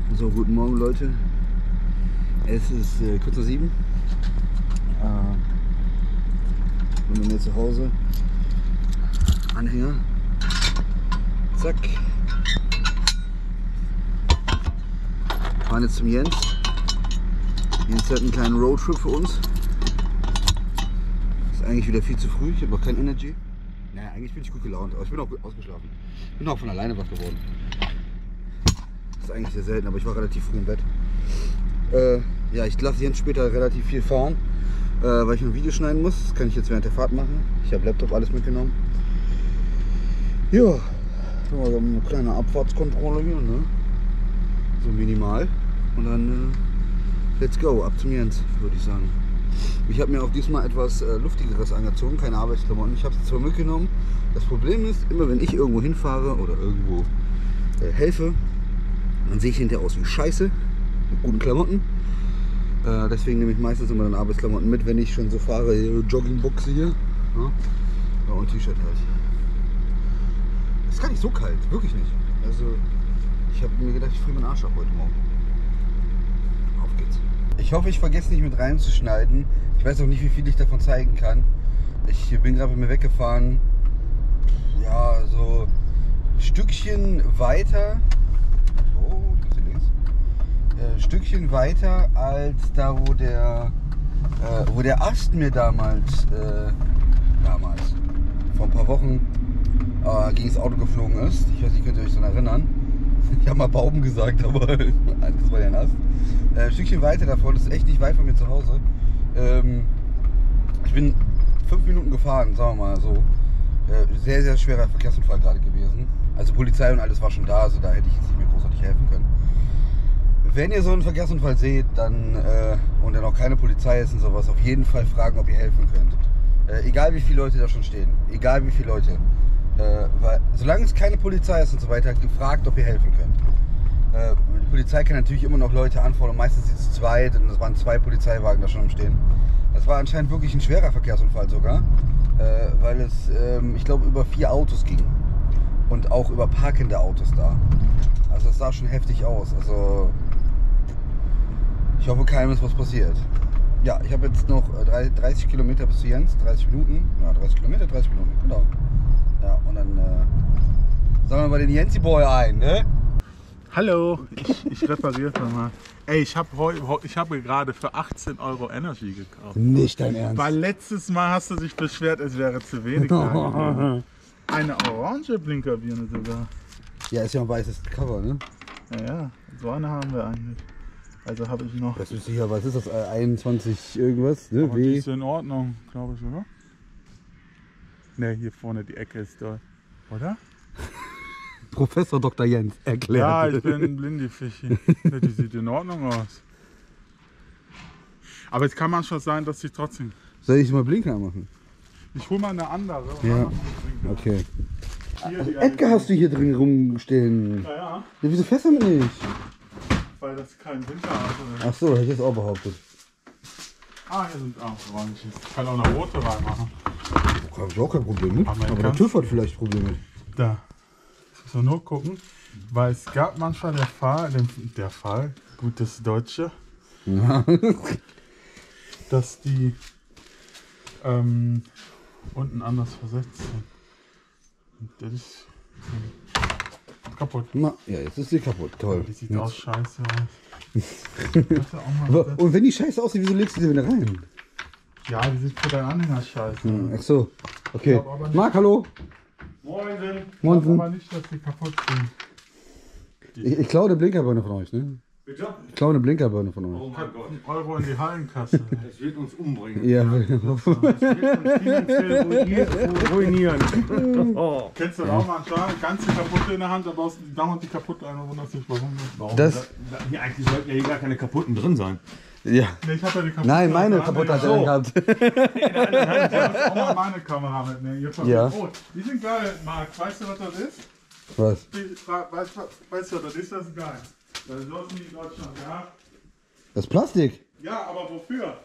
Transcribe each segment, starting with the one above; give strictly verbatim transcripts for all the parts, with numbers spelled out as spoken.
So, guten Morgen Leute. Es ist äh, kurz nach sieben. Äh, ich bin bei mir zu Hause. Anhänger. Zack. Fahren jetzt zum Jens. Jens hat einen kleinen Roadtrip für uns. Ist eigentlich wieder viel zu früh. Ich habe noch kein Energy. Naja, eigentlich bin ich gut gelaunt, aber ich bin auch gut ausgeschlafen. Bin auch von alleine wach geworden. Das ist eigentlich sehr selten, aber ich war relativ früh im Bett. Äh, ja, ich lasse Jens später relativ viel fahren, äh, weil ich noch ein Video schneiden muss. Das kann ich jetzt während der Fahrt machen. Ich habe Laptop alles mitgenommen. Ja, so, wir haben eine kleine Abfahrtskontrolle hier, ne? So minimal. Und dann äh, let's go, ab zum Jens, würde ich sagen. Ich habe mir auch diesmal etwas äh, Luftigeres angezogen, keine Arbeitsklamotten. Ich habe es zwar mitgenommen. Das Problem ist, immer wenn ich irgendwo hinfahre oder irgendwo äh, helfe, dann sehe ich hinterher aus wie Scheiße, mit guten Klamotten. Äh, deswegen nehme ich meistens immer dann Arbeitsklamotten mit, wenn ich schon so fahre, Joggingbuchse hier. Ja? Ja, und T-Shirt halt. Ist gar nicht so kalt, wirklich nicht. Also ich habe mir gedacht, ich friere meinen Arsch ab heute Morgen. Auf geht's. Ich hoffe, ich vergesse nicht mit reinzuschneiden. Ich weiß auch nicht, wie viel ich davon zeigen kann. Ich bin gerade bei mir weggefahren. Ja, so ein Stückchen weiter. Oh, das ist links. Ein Stückchen weiter als da, wo der, äh, wo der Ast mir damals, äh, damals, vor ein paar Wochen äh, gegen das Auto geflogen ist. Ich weiß nicht, könnt ihr euch daran erinnern. Ich habe mal Baum gesagt, aber das war ja ein Ast. Äh, ein Stückchen weiter davon, das ist echt nicht weit von mir zu Hause. Ähm, ich bin fünf Minuten gefahren, sagen wir mal so. Äh, sehr, sehr schwerer Verkehrsunfall gerade gewesen. Also Polizei und alles war schon da, also da hätte ich jetzt nicht mehr großartig helfen können. Wenn ihr so einen Verkehrsunfall seht, dann äh, und dann auch keine Polizei ist und sowas, auf jeden Fall fragen, ob ihr helfen könnt. Äh, egal wie viele Leute da schon stehen, egal wie viele Leute. Äh, weil, solange es keine Polizei ist und so weiter, gefragt, ob ihr helfen könnt. Äh, die Polizei kann natürlich immer noch Leute anfordern, meistens sind es zwei, und es waren zwei Polizeiwagen da schon am Stehen. Das war anscheinend wirklich ein schwerer Verkehrsunfall sogar, äh, weil es, ähm, ich glaube, über vier Autos ging und auch über parkende Autos da. Also es sah schon heftig aus. Also ich hoffe, keinem ist was passiert. Ja, ich habe jetzt noch dreißig Kilometer bis zu Jens, dreißig Minuten, ja dreißig Kilometer, dreißig Minuten, genau. Ja, und dann äh, sammeln wir den Jensi Boy ein, ne? Hallo, ich, ich repariere mal. Ey, ich habe ich hab gerade für achtzehn Euro Energy gekauft. Nicht dein Ernst. Weil letztes Mal hast du dich beschwert, es wäre zu wenig. Eine orange Blinkerbirne sogar. Ja, ist ja ein weißes Cover, ne? Ja, ja, so eine haben wir eigentlich. Also habe ich noch. Das ist sicher, was ist das? einundzwanzig irgendwas, ne? Aber die ist in Ordnung, glaube ich, oder? Ne, hier vorne die Ecke ist da, oder? Professor Doktor Jens erklärt. Ja, ich bin ein Blindifischi. Ja, die sieht in Ordnung aus. Aber es kann manchmal sein, dass sie trotzdem. Soll ich mal Blinker machen? Ich hol mal eine andere. Ja. Okay. Hier, also Edgar hast du hier drin rumstehen. Ja, ja. Ja, wieso fährst du damit nicht? Weil das kein Winterauto ist. Ach so, hätte ich jetzt auch behauptet. Ah, hier sind auch orange. Ich kann auch eine rote reinmachen. Da habe ich auch kein Problem mit. Aber, Aber der TÜV hat vielleicht Probleme. Da. Ich muss nur gucken, weil es gab manchmal der Fall, der Fall, gutes Deutsche, Ja. dass die ähm, unten anders versetzt sind. Und das ist kaputt. Na, ja, jetzt ist sie kaputt. Toll. Die sieht Jetzt. aus scheiße aus. Aber, und wenn die scheiße aussieht, wieso legst du sie wieder rein? Ja, die sieht für deinen Anhänger scheiße. Hm, ach so. Okay. Ich glaub aber nicht- Marc, hallo. Moin. Ich Moin. glaube aber nicht, dass die kaputt sind. Ich, ich klaue eine Blinkerbirne von euch, ne? Bitte? Ich klaue eine Blinkerbirne von euch. Oh mein Gott, Ein Euro in die Hallenkasse. das wird uns umbringen. Ja, Das wird uns finanziell ruinieren. ruinieren. Oh. Kennst du auch manchmal? Ganz die kaputte in der Hand, aber aus dauernd die kaputte ein und wundert sich warum. Warum? Das- Da, da, hier eigentlich sollten ja hier gar keine kaputten drin sein. ja. Nee, ich hab ja die kaputte. Nein, meine aus der kaputt hat Hand. er gehabt. Ich muss auch mal meine Kamera mitnehmen. Hier von Ja. Rot. Die sind geil, Marc. Weißt du, was das ist? Was? Die, weißt, du, weißt du, was das ist? Das ist geil. Das ist so in Deutschland, ja? Das ist Plastik. Ja, aber wofür?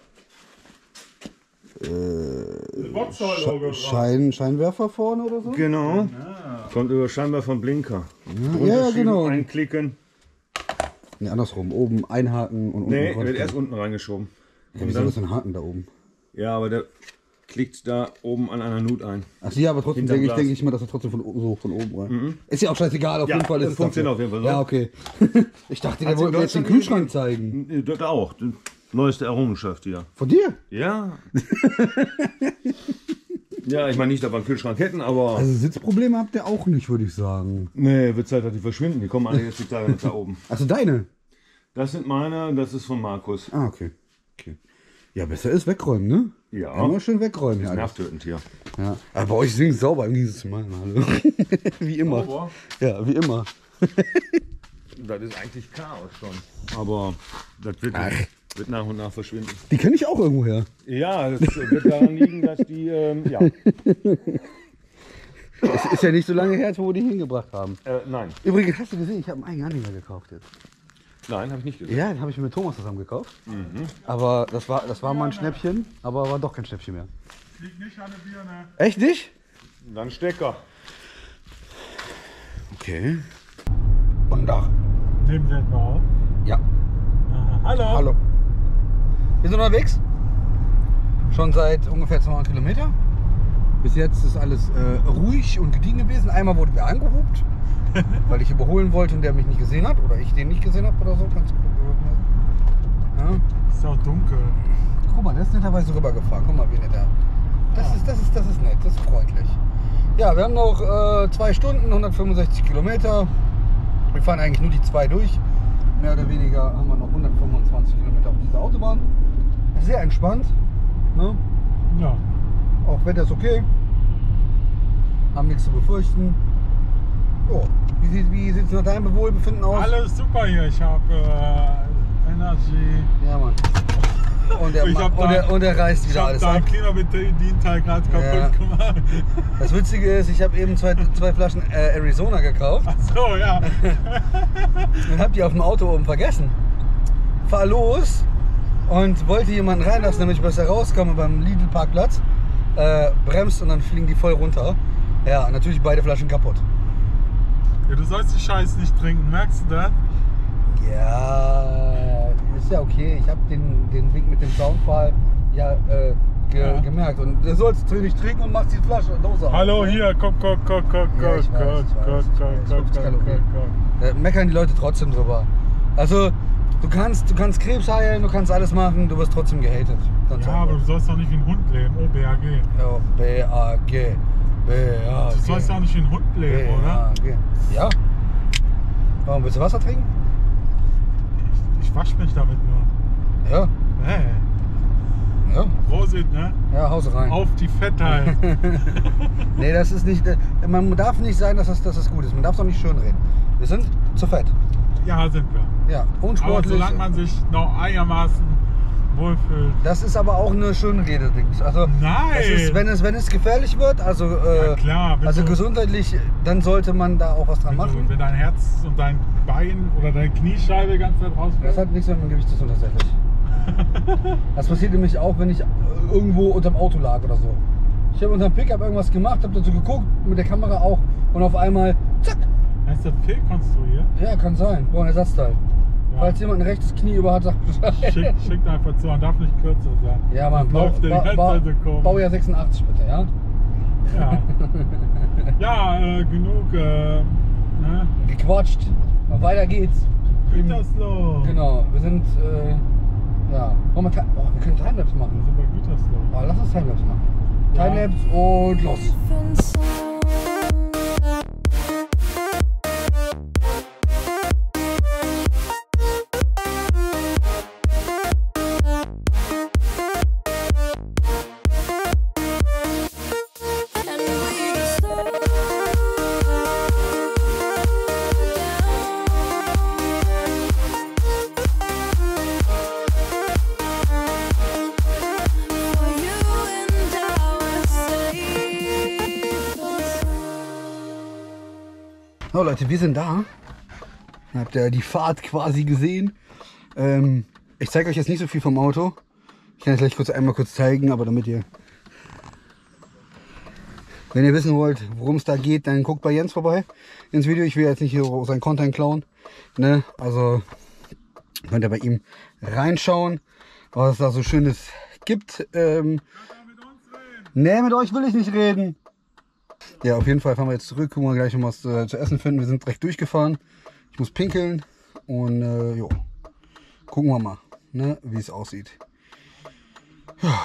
Äh, Boxhall-Logo drauf. Schein, Scheinwerfer vorne oder so? Genau. Ja. Kommt über scheinbar vom Blinker. Ja, ja, genau. Einklicken. Ne, andersrum. Oben einhaken und unten Nee, rausstellen. wird erst unten reingeschoben. Ja, wie soll das denn haken da oben? Ja, aber der klickt da oben an einer Nut ein. Ach ja, aber trotzdem Hinterm denke ich, Glas. denke ich mal, dass er trotzdem von, so von oben rein. Mhm. Ist ja auch scheißegal, auf Ja, jeden Fall ist das es funktioniert dafür. auf jeden Fall so. Ja, okay. Ich dachte, der Hat's in wollte mir jetzt den Deutschland Kühlschrank zeigen. Das auch. Die neueste Errungenschaft hier. Von dir? Ja. Ja, ich meine nicht, dass wir einen Kühlschrank hätten, aber. Also Sitzprobleme habt ihr auch nicht, würde ich sagen. Nee, wird Zeit, dass die verschwinden. Die kommen alle jetzt die Tage mit da oben. Also deine? Das sind meine, das ist von Markus. Ah, okay. okay. Ja, besser ist wegräumen, ne? Ja. Immer schön wegräumen. Das ist Ja, nervtötend hier. ja. Aber bei euch sind es sauber im Gegensatz zu meinen. Hallo. Wie immer. Sauber? Ja, wie immer. Das ist eigentlich Chaos schon. Aber das wird, wird nach und nach verschwinden. Die kenne ich auch irgendwo her. Ja, das wird daran liegen, dass die, ähm, ja. Es ist ja nicht so lange her, wo die hingebracht haben. Äh, nein. Übrigens, hast du gesehen, ich habe einen eigenen Anhänger gekauft jetzt. Nein, habe ich nicht gesehen. Ja, den habe ich mir mit Thomas zusammen gekauft. Mhm. Aber das war, das war mal ein Schnäppchen, aber war doch kein Schnäppchen mehr. Liegt nicht an der Birne. Echt nicht? Dann Stecker. Okay. Und da. Nehmen Sie etwa auf. Ja. Aha. Hallo. Hallo. Wir sind unterwegs. Schon seit ungefähr zweihundert Kilometer. Bis jetzt ist alles äh, ruhig und gediegen gewesen. Einmal wurden wir angehupt, weil ich überholen wollte und der mich nicht gesehen hat. Oder ich den nicht gesehen habe oder so. Kannst du gucken. Ja. Ist auch dunkel. Guck mal, der ist netterweise rübergefahren. Guck mal, wie nett er. Das ist, das ist, das ist nett, das ist freundlich. Ja, wir haben noch äh, zwei Stunden, hundertfünfundsechzig Kilometer. Wir fahren eigentlich nur die zwei durch. Mehr oder weniger haben wir noch hundertfünfundzwanzig Kilometer auf dieser Autobahn. Sehr entspannt. Ne? Ja. Auch Wetter ist okay. Haben nichts zu befürchten. Jo. Wie sieht wie sieht's nach deinem Wohlbefinden aus? Alles super hier. Ich habe äh, Energy. Ja, Mann. Und der, Ich ma- hab und da- der, und der reißt Ich wieder habe alles da ab. ein Klimabedienteil gerade Ja. kaputt gemacht. Das Witzige ist, ich habe eben zwei, zwei Flaschen äh, Arizona gekauft. Ach so, ja. Und hab die auf dem Auto oben vergessen. Fahr los und wollte jemanden reinlassen, damit ich besser rauskomme beim Lidl-Parkplatz. Äh, bremst und dann fliegen die voll runter. Ja, natürlich beide Flaschen kaputt. Ja, du sollst die Scheiße nicht trinken, merkst du das? Ja, ist ja okay. Ich habe den, den Wink mit dem Soundfall ja, äh, ge Ja. gemerkt. Und du sollst nicht trinken und machst die Flasche Dose auf. Hallo, hier, guck, guck, guck, guck, Ja, ich guck, weiß, guck, ich weiß, guck, ich guck, weiß. guck, fünfzig guck, Kalorien. guck. Da meckern die Leute trotzdem drüber. Also, du kannst, du kannst Krebs heilen, du kannst alles machen, du wirst trotzdem gehatet. Ganz Ja, aber du sollst doch nicht wie ein Hund leben. Oh, B A G. Ja, B A G. B A G. Du sollst doch nicht wie ein Hund leben, B oder? A G. Ja. Warum willst du Wasser trinken? Ich, ich wasch mich damit nur. Ja. Hey, Ja. Prosit, ne? Ja, Hause rein. Auf die Fettheit. Nee, das ist nicht. Man darf nicht sagen, dass das, dass das gut ist. Man darf es auch nicht schönreden. Wir sind zu fett. Ja, sind wir. Ja, Aber unsportlich. solange man sich noch einigermaßen wohlfühlt. Das ist aber auch eine Schönrede-Ding. Also, Nein! das ist, wenn, es, wenn es gefährlich wird, also, äh, Ja, klar, wenn also du- gesundheitlich, dann sollte man da auch was dran Wenn, du, machen. wenn dein Herz und dein Bein oder deine Kniescheibe die ganze Zeit Das rausfällt. hat nichts mit meinem Gewicht zu tun, tatsächlich. Das passiert nämlich auch, wenn ich irgendwo unterm Auto lag oder so. Ich habe unterm Pickup irgendwas gemacht, habe dazu geguckt, mit der Kamera auch, und auf einmal, zack! Heißt das fehlkonstruiert? Ja, kann sein. Brauche ein Ersatzteil. Ja. Falls jemand ein rechtes Knie über hat, sagt Bescheid. Schick, schickt einfach zu, man darf nicht kürzer sein. Ja, Mann, Das bau, läuft dir die bau, ganze bau, Zeit so komisch. Baujahr sechsundachtzig bitte, ja? Ja, ja äh, genug. Äh, ne? Gequatscht. Weiter geht's. Gütersloh. Genau, wir sind, äh, ja. Wollen wir, Ti- oh, wir können Timelapse Wir machen. sind bei Gütersloh. Oh, lass uns Timelapse machen. Ja. Timelapse und los. So Leute, wir sind da. Ihr habt ja die Fahrt quasi gesehen. Ähm, ich zeige euch jetzt nicht so viel vom Auto. Ich kann es gleich kurz einmal kurz zeigen, aber damit ihr... Wenn ihr wissen wollt, worum es da geht, dann guckt bei Jens vorbei ins Video. Ich will jetzt nicht hier seinen Content klauen. Ne? Also Könnt ihr bei ihm reinschauen, was es da so Schönes gibt. Ähm, nee, mit euch will ich nicht reden. Ja, auf jeden Fall fahren wir jetzt zurück. Gucken wir gleich, um was äh, zu essen finden. Wir sind direkt durchgefahren. Ich muss pinkeln und äh, jo. Gucken wir mal, ne, wie es aussieht. Ja.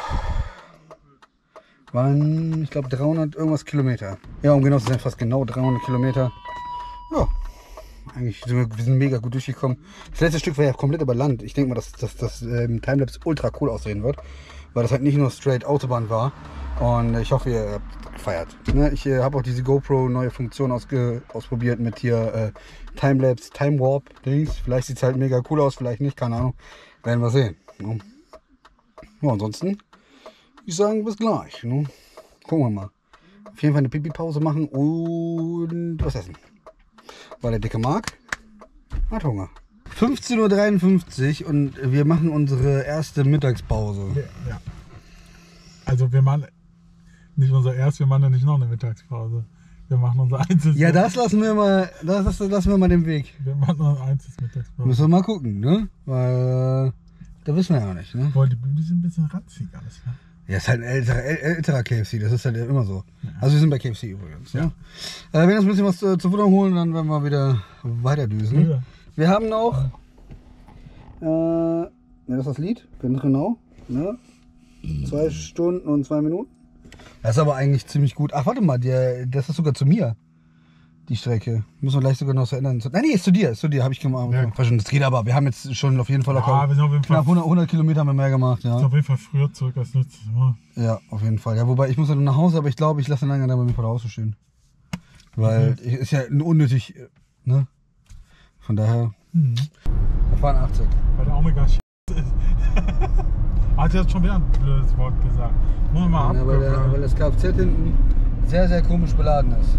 Waren, ich glaube, dreihundert irgendwas Kilometer. Ja, um genau zu sein, fast genau dreihundert Kilometer. Ja, eigentlich sind wir, wir sind mega gut durchgekommen. Das letzte Stück war ja komplett über Land. Ich denke mal, dass das, das ähm, Timelapse ultra cool aussehen wird, weil das halt nicht nur straight Autobahn war. Und ich hoffe, ihr habt gefeiert. Ne? Ich äh, habe auch diese GoPro neue Funktion ausge ausprobiert mit hier äh, Timelapse, Time Warp Dings. Vielleicht sieht es halt mega cool aus, vielleicht nicht, keine Ahnung. Werden wir sehen. Ne? Ja, ansonsten, ich sagen, bis gleich. Ne? Gucken wir mal. Auf jeden Fall eine Pipi-Pause machen und was essen. Weil der Dicke mag, hat Hunger. fünfzehn Uhr dreiundfünfzig und wir machen unsere erste Mittagspause. Ja, ja. Also wir machen nicht unser erst, wir machen ja nicht noch eine Mittagspause. Wir machen unser einziges. Ja, das lassen wir mal, das, das lassen wir mal den Weg. Wir machen noch ein einziges Mittagspause. Müssen wir mal gucken, ne? Weil, da wissen wir ja nicht, ne? Boah, die Buden sind ein bisschen ranzig alles, ne? Ja, ist halt ein älterer, älterer K F C, das ist halt immer so. Ja. Also wir sind bei K F C übrigens. Ja. Ne? Äh, wenn wir uns ein bisschen was zu, zu futtern holen, dann werden wir wieder weiter düsen. Ja. Wir haben noch, äh, ja, das ist das Lied, ganz genau, ne? Zwei Stunden und zwei Minuten. Das ist aber eigentlich ziemlich gut. Ach, warte mal, der, das ist sogar zu mir, die Strecke. Müssen wir gleich sogar noch so ändern. Nein, nee, ist zu dir, ist zu dir, habe ich gemacht. Ja. Das geht aber, wir haben jetzt schon auf jeden Fall locker, ja, wir sind auf jeden Fall knapp hundert, hundert Kilometer haben wir mehr gemacht. Ja. Ist auf jeden Fall früher zurück als letztes Mal. Ja, auf jeden Fall. Ja, wobei ich muss ja nach Hause, aber ich glaube, ich lasse den lange da bei mir vor der Haustür stehen. Weil mhm. ist ja unnötig, ne? Von daher, mhm. wir fahren achtzig. Weil der Omega ist. Hat jetzt schon wieder ein blödes Wort gesagt. Muss man mal ja, weil, der, weil das Kfz hinten sehr, sehr komisch beladen ist.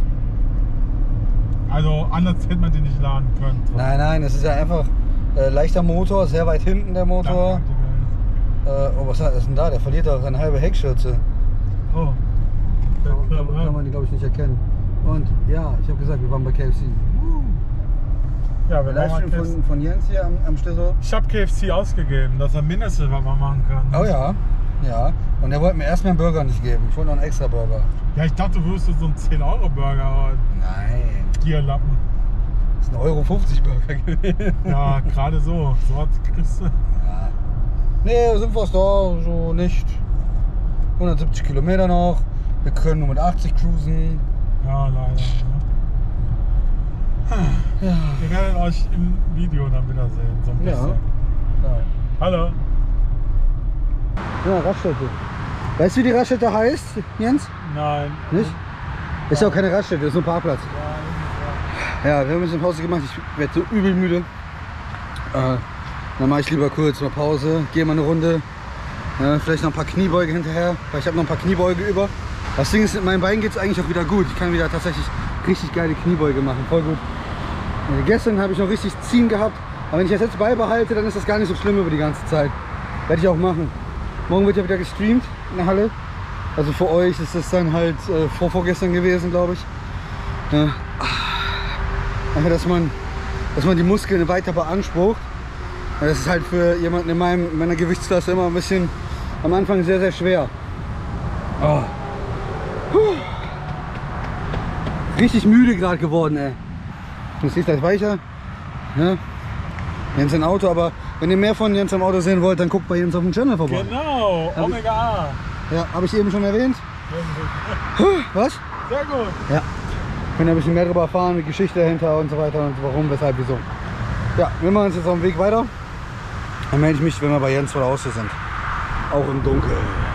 Also anders hätte man den nicht laden können. Nein, nein, es ist ja einfach äh, leichter Motor, sehr weit hinten der Motor. Äh, oh, was ist denn da? Der verliert auch eine halbe Heckschürze. Oh. Kann, kann, kann man die, glaube ich, nicht erkennen. Und ja, ich habe gesagt, wir waren bei K F C. Ja, wir Livestream von, von Jens hier am, am Schlüssel. Ich habe K F C ausgegeben, dass er mindestens was man machen kann. Oh ja, ja. Und er wollte mir erstmal einen Burger nicht geben. Ich wollte noch einen extra Burger. Ja, ich dachte, du wirst so einen zehn Euro Burger. Nein. Gierlappen. Das ist ein Euro fünfzig Burger gewesen. Ja, gerade so. So was kriegst du. Ja. Nee, sind wir da so nicht. hundertsiebzig Kilometer noch. Wir können nur mit achtzig cruisen. Ja, leider. Ja. Ja. Wir werden euch im Video dann wieder sehen. So ein bisschen. Ja. Ja. Hallo. Ja, Raststätte. Weißt du, wie die Raststätte heißt, Jens? Nein. Nicht? Ist ja auch keine Raststätte, ist nur ein Parkplatz. Ja, wir haben uns eine Pause gemacht. Ich werde so übel müde. Äh, dann mache ich lieber kurz eine Pause, gehe mal eine Runde. Ja, vielleicht noch ein paar Kniebeuge hinterher, weil ich habe noch ein paar Kniebeuge über. Das Ding ist, mit meinem Bein geht es eigentlich auch wieder gut. Ich kann wieder tatsächlich richtig geile Kniebeuge machen, voll gut. Ja, gestern habe ich noch richtig Ziehen gehabt, aber wenn ich das jetzt beibehalte, dann ist das gar nicht so schlimm über die ganze Zeit. Werde ich auch machen. Morgen wird ja wieder gestreamt in der Halle. Also für euch ist das dann halt äh, vor vorgestern gewesen, glaube ich. Ja. Einfach, dass man, dass man die Muskeln weiter beansprucht. Ja, das ist halt für jemanden in, meinem, in meiner Gewichtsklasse immer ein bisschen am Anfang sehr, sehr schwer. Oh. Puh. Richtig müde gerade geworden, ey. Du siehst gleich weicher. Ja. Jens im Auto, aber wenn ihr mehr von Jens im Auto sehen wollt, dann guckt bei Jens auf dem Channel vorbei. Genau, hab Omega A. Ja, habe ich eben schon erwähnt. Was? Sehr gut. Ja. Können ein bisschen mehr darüber erfahren, die Geschichte dahinter und so weiter und warum, weshalb, wieso. Ja, wir machen uns jetzt auf dem Weg weiter. Dann melde ich mich, wenn wir bei Jens vor der Haustür sind. Auch im Dunkeln.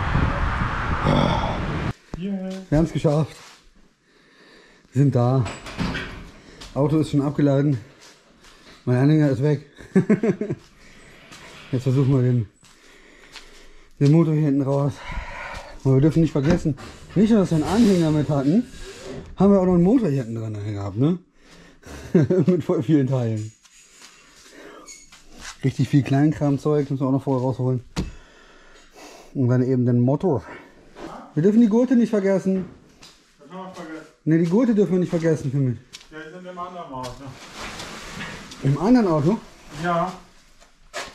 Yeah. Wir haben es geschafft. Wir sind da. Auto ist schon abgeladen. Mein Anhänger ist weg. Jetzt versuchen wir den, den Motor hier hinten raus. Aber wir dürfen nicht vergessen, nicht nur, dass wir einen Anhänger mit hatten, haben wir auch noch einen Motor hier hinten dran gehabt, ne? Mit voll vielen Teilen. Richtig viel Kleinkramzeug müssen wir auch noch vorher rausholen. Und dann eben den Motor. Wir dürfen die Gurte nicht vergessen. Das haben wir vergessen. Ne, die Gurte dürfen wir nicht vergessen für mich. Ja, die sind im anderen Auto. Im anderen Auto? Ja.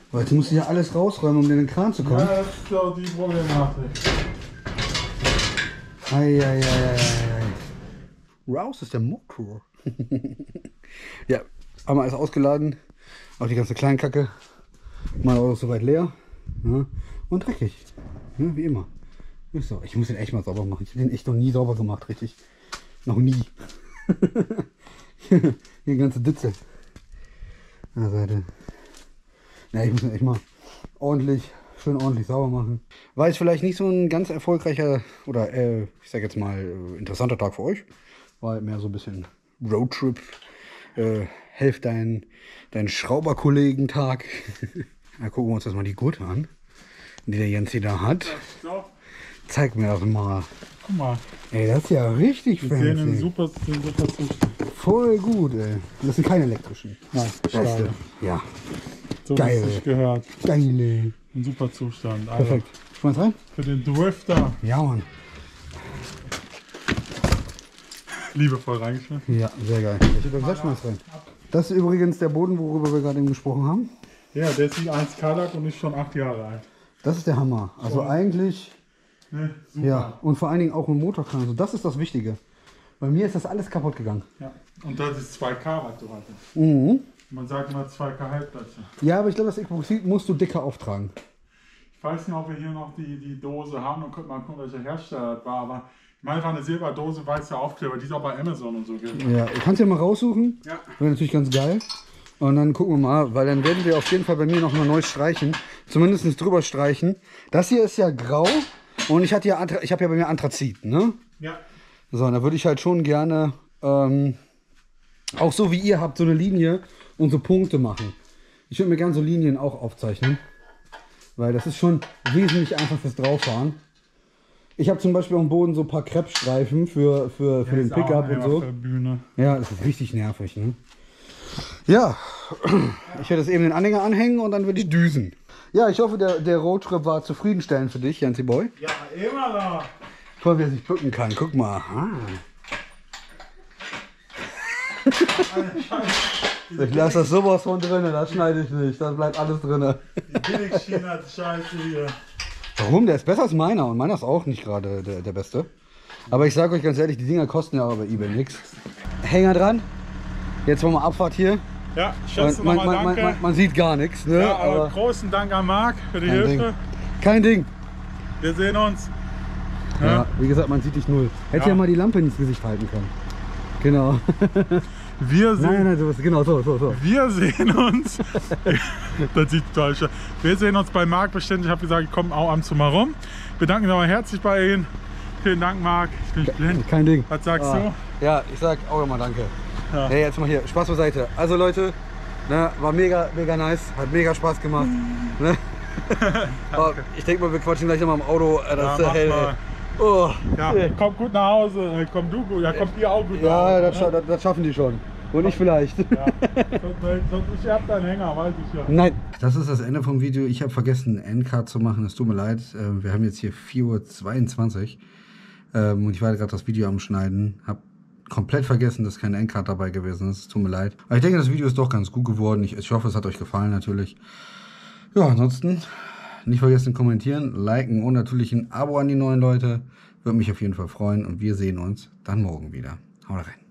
Weil jetzt musst du hier alles rausräumen, um in den Kran zu kommen. Ja, das ist doch die Problematik. Eieieiei. Raus ist der Motor. Ja, haben wir alles ausgeladen. Auch die ganze Kleinkacke. Mein Auto ist soweit leer. Ja. Und dreckig. Ja, wie immer. Ist so. Ich muss den echt mal sauber machen. Ich habe den echt noch nie sauber gemacht, richtig. Noch nie. Hier die ganze Ditze. An der Seite. Ja, ich muss den echt mal ordentlich, schön ordentlich sauber machen. War jetzt vielleicht nicht so ein ganz erfolgreicher oder äh, ich sag jetzt mal äh, interessanter Tag für euch. War halt mehr so ein bisschen Roadtrip. Äh, helft deinen dein Schrauberkollegen-Tag. Na, gucken wir uns das mal die Gurte an, die der Jens hier da hat. So. Zeig mir das mal. Guck mal. Ey, das ist ja richtig Wir sehen einen fancy. super, einen super Zustand. Voll gut, ey. Das sind keine elektrischen. Nein, Beste. schade. Ja, So Geil. wie es sich gehört. geile. Ein super Zustand. Also Perfekt. Schmeiß rein? für den Drifter Ja, Mann. liebevoll reingeschmissen. Ja, sehr geil. Ich würde selbst schmeiß rein. Das ist übrigens der Boden, worüber wir gerade eben gesprochen haben. Ja, der ist wie eins K und ist schon acht Jahre alt. Das ist der Hammer. Also Voll. eigentlich, Ne? Super. ja, und vor allen Dingen auch ein Motorkran. Also das ist das Wichtige. Bei mir ist das alles kaputt gegangen. Ja. Und das ist zwei K, was du hattest. Mhm. Man sagt immer zwei K Halbplätze. Ja, aber ich glaube, das Epoxid musst du dicker auftragen. Ich weiß nicht, ob wir hier noch die, die Dose haben und guck mal gucken, welcher Hersteller das war. Aber ich meine, war eine Silberdose, weißer Aufkleber, die es auch bei Amazon und so gibt. Ja, du kannst ja mal raussuchen. Ja. Wäre natürlich ganz geil. Und dann gucken wir mal, weil dann werden wir auf jeden Fall bei mir noch mal neu streichen. Zumindest drüber streichen. Das hier ist ja grau und ich hatte ja, Anthra- ich habe ja bei mir Anthrazit, ne? Ja. So, und da würde ich halt schon gerne, ähm, auch so wie ihr habt, so eine Linie und so Punkte machen. Ich würde mir gerne so Linien auch aufzeichnen. Weil das ist schon wesentlich einfach fürs Drauffahren. Ich habe zum Beispiel am Boden so ein paar Kreppstreifen für, für, für den Ist auch Pickup und einfach so. für Bühne. Ja, das ist richtig nervig, ne? Ja, ich werde jetzt eben den Anhänger anhängen und dann würde ich düsen. Ja, ich hoffe, der, der Roadtrip war zufriedenstellend für dich, Janzi Boy. Ja, immer da. Toll, wie er sich bücken kann. Guck mal. Ah. Ich lasse das sowas von drin, das schneide ich nicht. Das bleibt alles drin. Die Billig-China-Scheiße hier. Warum? Der ist besser als meiner und meiner ist auch nicht gerade der, der beste. Aber ich sage euch ganz ehrlich, die Dinger kosten ja auch bei eBay nichts. Hänger dran. Jetzt wollen wir Abfahrt hier. Ja, Und schätze man, nochmal man, man, danke. man, man sieht gar nichts. Ne? Ja, aber, aber großen Dank an Marc für die kein Hilfe. Ding. Kein Ding. Wir sehen uns. Ja. Ja. Wie gesagt, man sieht dich null. Hätte ja. Ja. mal die Lampe ins Gesicht halten können. Genau. Wir sehen, Nein, nein, so, genau so, so, so. wir sehen uns. Das sieht total schön. Wir sehen uns bei Marc bestimmt. Ich habe gesagt, ich komme auch abends mal rum. Bedanke mich nochmal herzlich bei Ihnen. Vielen Dank, Marc. Ich bin blind. Kein Ding. Was sagst Ah. Ja, ich sag auch immer danke. Ja. Hey, jetzt mal hier, Spaß beiseite. Also Leute, ne, war mega, mega nice, hat mega Spaß gemacht. Ne? Aber ich denke mal, wir quatschen gleich nochmal im Auto. äh, Das Ja, ist ja mach hell, mal. ey. Oh. Ja, komm gut nach Hause. Äh, Komm du gut. Ja, kommt ihr auch gut nach Ja, Hause. das, scha das, das schaffen die schon. Und ich vielleicht. Ja. Sonst- sonst- Ich hab deinen Hänger, weiß ich ja. Nein. Das ist das Ende vom Video. Ich habe vergessen, einen Endcard zu machen. Es tut mir leid. Äh, Wir haben jetzt hier vier Uhr zweiundzwanzig. Ähm, Und ich war gerade das Video am Schneiden. Hab komplett vergessen, dass kein Endcard dabei gewesen ist. Es tut mir leid. Aber ich denke, das Video ist doch ganz gut geworden. Ich, ich hoffe, es hat euch gefallen natürlich. Ja, ansonsten nicht vergessen kommentieren, liken und natürlich ein Abo an die neuen Leute. Würde mich auf jeden Fall freuen. Und wir sehen uns dann morgen wieder. Haut rein.